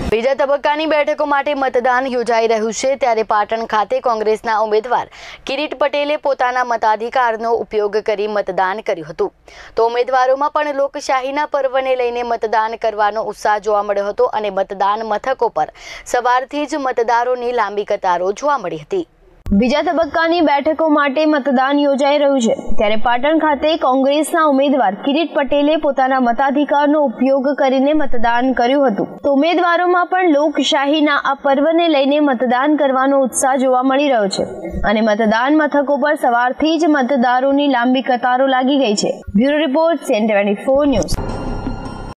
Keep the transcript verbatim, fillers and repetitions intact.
બીજા તબક્કાની બેઠકો માટે મતદાન યોજાઈ રહ્યું છે ત્યારે પાટણ ખાતે કોંગ્રેસના ઉમેદવાર કિરીટ પટેલે પોતાના મતાધિકારનો ઉપયોગ કરી મતદાન કર્યું હતું તો ઉમેદવારોમાં પણ લોકશાહીના પર્વને લઈને મતદાન કરવાનો ઉત્સાહ જોવા મળ્યો હતો અને મતદાન મથકો પર સવારથી જ મતદારોની લાંબી કતારો જોવા મળી હતી। બીજા તબક્કાની બેઠકો માટે મતદાન યોજાઈ રહ્યું છે ત્યારે પાટણ ખાતે કોંગ્રેસના ઉમેદવાર કિરીટ પટેલે પોતાના મતાધિકારનો ઉપયોગ કરીને મતદાન કર્યું હતું તો ઉમેદવારોમાં પણ લોકશાહીના આ પર્વને લઈને મતદાન કરવાનો ઉત્સાહ જોવા મળી રહ્યો છે અને મતદાન મથકો પર સવારથી જ મતદારોની લાંબી કતારો લાગી ગઈ છે। Bureau report CN twenty four news.